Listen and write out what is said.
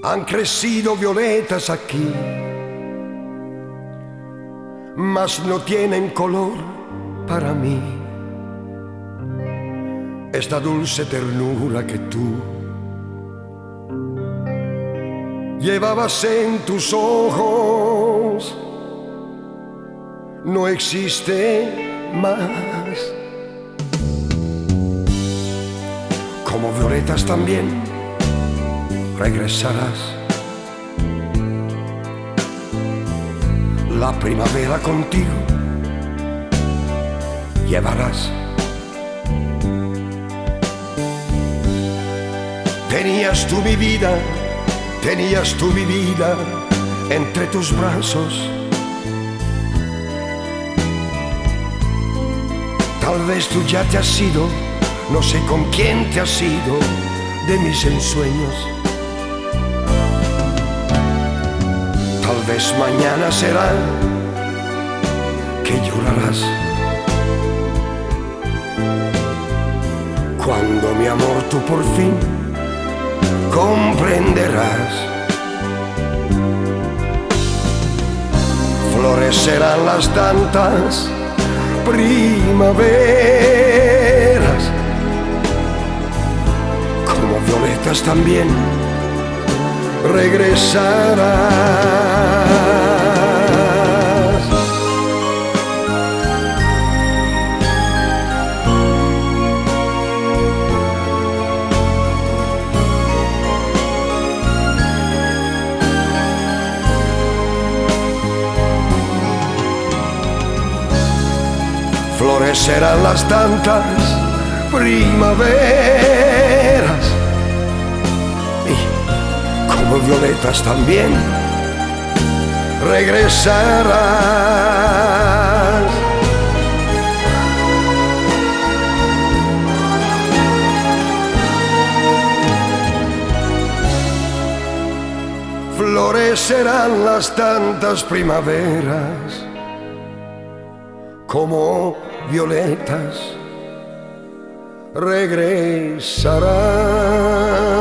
Han crecido violetas aquí, mas no tienen color para mí. Esta dulce ternura que tú llevabas en tus ojos no existe más. Como violetas también regresarás. La primavera contigo llevarás. Tenías tú mi vida entre tus brazos. Tal vez tú ya te has ido, no sé con quién te has ido de mis ensueños. Tal vez mañana será que llorarás. Cuando mi amor tú por fin comprenderás. Florecerán las tantas primaveras, como violetas también regresarás. Florecerán las tantas primaveras y como violetas también regresarás. Florecerán las tantas primaveras como violetas regresarán.